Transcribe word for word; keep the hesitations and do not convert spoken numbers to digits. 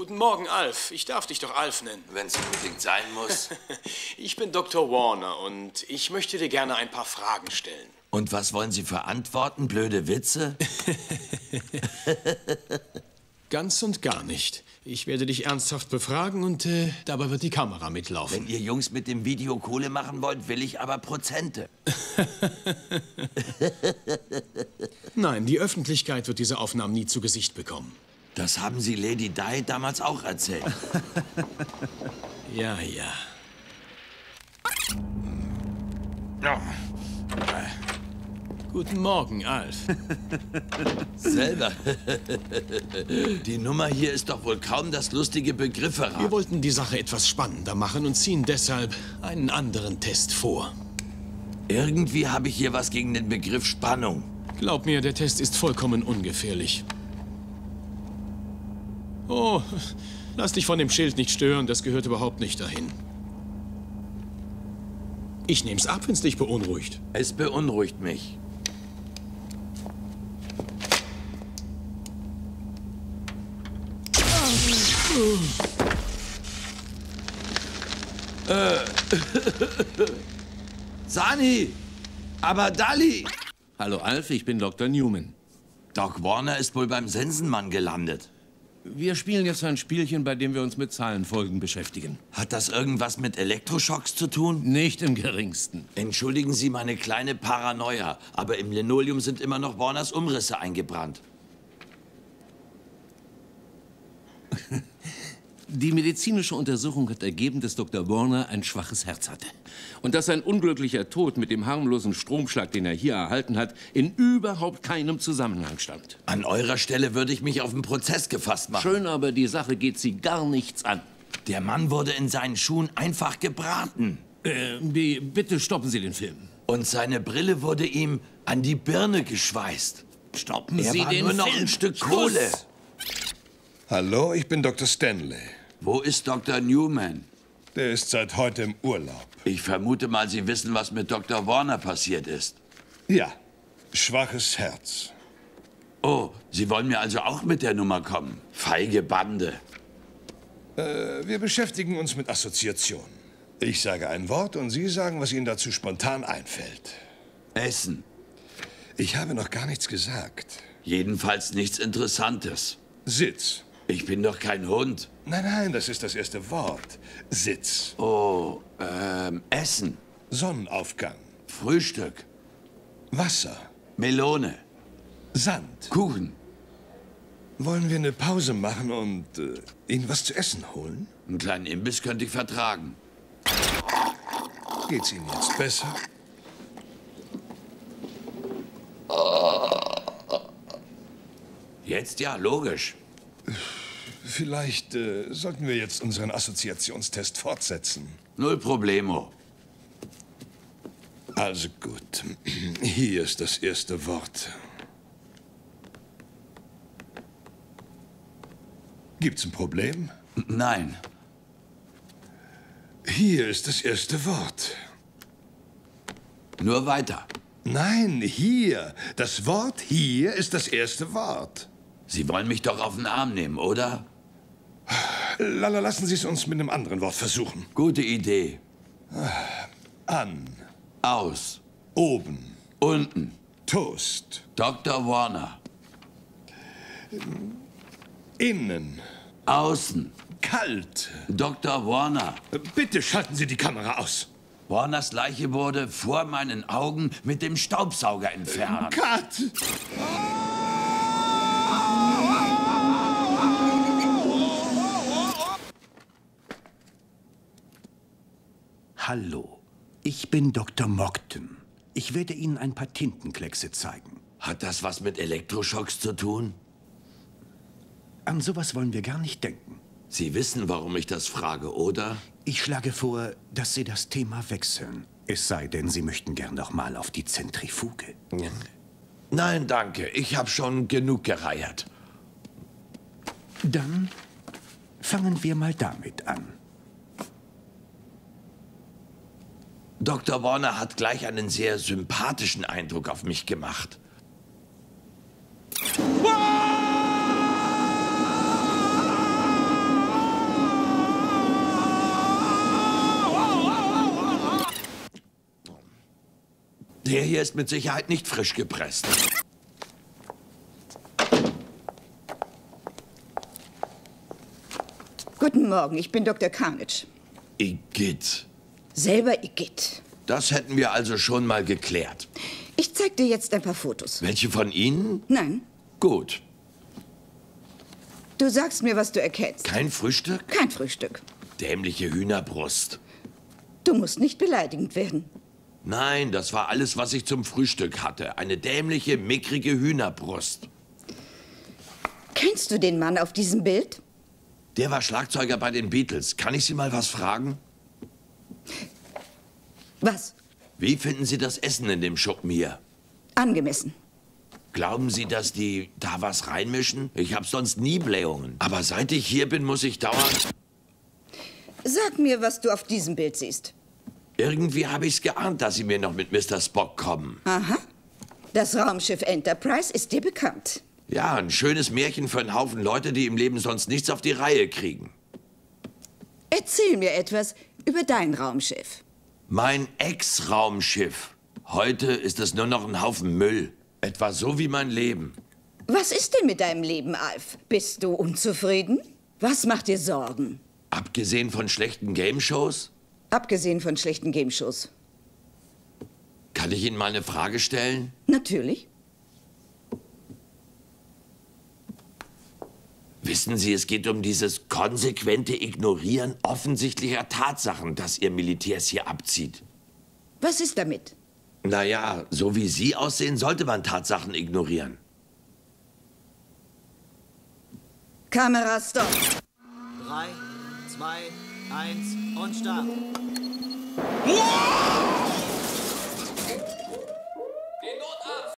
Guten Morgen, Alf. Ich darf dich doch Alf nennen. Wenn es unbedingt sein muss. Ich bin Doktor Warner und ich möchte dir gerne ein paar Fragen stellen. Und was wollen Sie verantworten? Blöde Witze? Ganz und gar nicht. Ich werde dich ernsthaft befragen und äh, dabei wird die Kamera mitlaufen. Wenn ihr Jungs mit dem Video Kohle machen wollt, will ich aber Prozente. Nein, die Öffentlichkeit wird diese Aufnahmen nie zu Gesicht bekommen. Das haben Sie Lady Di damals auch erzählt. Ja, ja. Oh. Guten Morgen, Alf. Selber. Die Nummer hier ist doch wohl kaum das lustige Begrifferat. Wir wollten die Sache etwas spannender machen und ziehen deshalb einen anderen Test vor. Irgendwie habe ich hier was gegen den Begriff Spannung. Glaub mir, der Test ist vollkommen ungefährlich. Oh, lass dich von dem Schild nicht stören, das gehört überhaupt nicht dahin. Ich nehm's ab, wenn's dich beunruhigt. Es beunruhigt mich. Äh. Sani! Aber Dali! Hallo Alf, ich bin Doktor Newman. Doc Warner ist wohl beim Sensenmann gelandet. Wir spielen jetzt ein Spielchen, bei dem wir uns mit Zahlenfolgen beschäftigen. Hat das irgendwas mit Elektroschocks zu tun? Nicht im geringsten. Entschuldigen Sie meine kleine Paranoia, aber im Linoleum sind immer noch Warners Umrisse eingebrannt. Die medizinische Untersuchung hat ergeben, dass Doktor Warner ein schwaches Herz hatte. Und dass sein unglücklicher Tod mit dem harmlosen Stromschlag, den er hier erhalten hat, in überhaupt keinem Zusammenhang stand. An eurer Stelle würde ich mich auf den Prozess gefasst machen. Schön, aber die Sache geht Sie gar nichts an. Der Mann wurde in seinen Schuhen einfach gebraten. Äh, die, bitte stoppen Sie den Film. Und seine Brille wurde ihm an die Birne geschweißt. Stoppen er Sie war den nur noch Film. ein Stück Schluss. Kohle. Hallo, ich bin Doktor Stanley. Wo ist Doktor Newman? Der ist seit heute im Urlaub. Ich vermute mal, Sie wissen, was mit Doktor Warner passiert ist. Ja, schwaches Herz. Oh, Sie wollen mir also auch mit der Nummer kommen? Feige Bande. Äh, wir beschäftigen uns mit Assoziationen. Ich sage ein Wort und Sie sagen, was Ihnen dazu spontan einfällt. Essen. Ich habe noch gar nichts gesagt. Jedenfalls nichts Interessantes. Sitz. Ich bin doch kein Hund. Nein, nein, das ist das erste Wort. Sitz. Oh, ähm, Essen. Sonnenaufgang. Frühstück. Wasser. Melone. Sand. Kuchen. Wollen wir eine Pause machen und äh, Ihnen was zu essen holen? Einen kleinen Imbiss könnte ich vertragen. Geht's Ihnen jetzt besser? Jetzt ja, logisch. Vielleicht äh, sollten wir jetzt unseren Assoziationstest fortsetzen. Null Problemo. Also gut. Hier ist das erste Wort. Gibt's ein Problem? Nein. Hier ist das erste Wort. Nur weiter. Nein, hier. Das Wort hier ist das erste Wort. Sie wollen mich doch auf den Arm nehmen, oder? Lala, lassen Sie es uns mit einem anderen Wort versuchen. Gute Idee. An. Aus. Oben. Unten. Toast. Doktor Warner. Innen. Außen. Kalt. Doktor Warner. Bitte schalten Sie die Kamera aus. Warners Leiche wurde vor meinen Augen mit dem Staubsauger entfernt. Cut! Hallo, ich bin Doktor Mogden. Ich werde Ihnen ein paar Tintenkleckse zeigen. Hat das was mit Elektroschocks zu tun? An sowas wollen wir gar nicht denken. Sie wissen, warum ich das frage, oder? Ich schlage vor, dass Sie das Thema wechseln. Es sei denn, Sie möchten gern noch mal auf die Zentrifuge. Nein, danke. Ich habe schon genug gereiert. Dann fangen wir mal damit an. Doktor Warner hat gleich einen sehr sympathischen Eindruck auf mich gemacht. Der hier ist mit Sicherheit nicht frisch gepresst. Guten Morgen, ich bin Doktor Carnage. Igitt. Selber Igitt. Das hätten wir also schon mal geklärt. Ich zeig dir jetzt ein paar Fotos. Welche von Ihnen? Nein, Gut. du sagst mir, was du erkennst. Kein Frühstück? Kein Frühstück. Dämliche Hühnerbrust. Du musst nicht beleidigend werden. Nein, das war alles, was ich zum Frühstück hatte. Eine dämliche, mickrige Hühnerbrust. Kennst du den Mann auf diesem Bild? Der war Schlagzeuger bei den Beatles. Kann ich Sie mal was fragen? Was? Wie finden Sie das Essen in dem Schuppen hier? Angemessen. Glauben Sie, dass die da was reinmischen? Ich habe sonst nie Blähungen. Aber seit ich hier bin, muss ich dauernd... Sag mir, was du auf diesem Bild siehst. Irgendwie habe ich's geahnt, dass Sie mir noch mit Mister Spock kommen. Aha. Das Raumschiff Enterprise ist dir bekannt. Ja, ein schönes Märchen für einen Haufen Leute, die im Leben sonst nichts auf die Reihe kriegen. Erzähl mir etwas über dein Raumschiff. Mein Ex-Raumschiff. Heute ist es nur noch ein Haufen Müll. Etwa so wie mein Leben. Was ist denn mit deinem Leben, Alf? Bist du unzufrieden? Was macht dir Sorgen? Abgesehen von schlechten Game-Shows? Abgesehen von schlechten Gameshows. Kann ich Ihnen mal eine Frage stellen? Natürlich. Wissen Sie, es geht um dieses konsequente Ignorieren offensichtlicher Tatsachen, das Ihr Militärs hier abzieht. Was ist damit? Naja, so wie Sie aussehen, sollte man Tatsachen ignorieren. Kamera, stopp. Drei, zwei, eins und Start.